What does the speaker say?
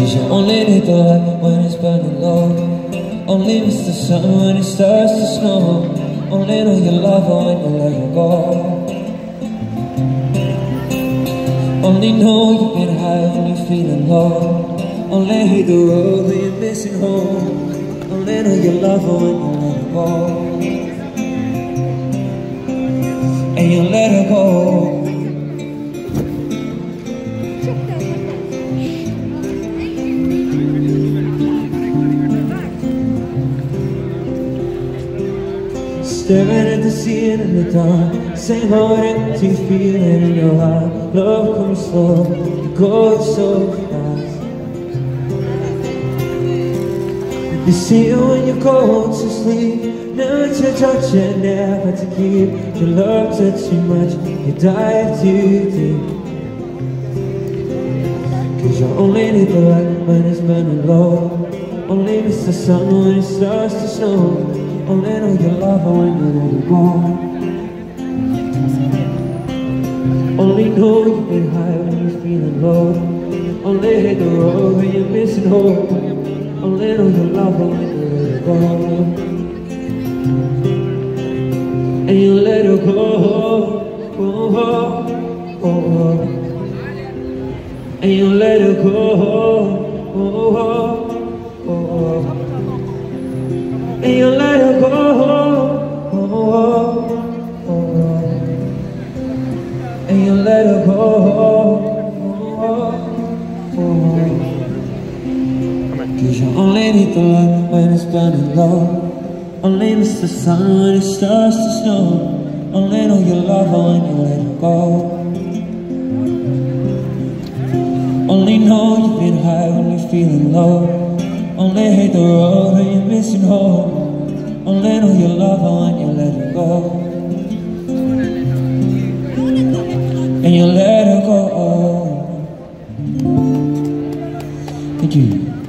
'Cause you only need the light when it's burning low. Only miss the sun when it starts to snow. Only know you love her when you let her go. Only know you get high when you're feeling low. Only hate the road when you're missing home. Only know you love her when you let her go. And you let her go. Staring at the ceiling in the dark, same old empty feeling in your heart. Love comes slow, it goes so fast. You see it when you go to sleep, never to touch it, never to keep. You loved her too much, you dive too deep. 'Cause you only need the light when it's burning low. Only miss the sun when it starts to snow. Only know you love her when you let her go. Only know you get high when you're feeling low. Only hate the road when you're missing home. Only know you love her when you let her go. And you let her go, oh, oh, oh. And you let her go, oh, oh, oh. And you let her go, oh, oh, oh. And you let her go, oh, oh, oh. 'Cause you only need the light when it's burning low. Only miss the sun when it starts to snow. Only know you love her when you let her go. Only know you've been high when you're feeling low. Only hate the road when you're missing home. Only know you love her when you let her go. And you let her go. Thank you.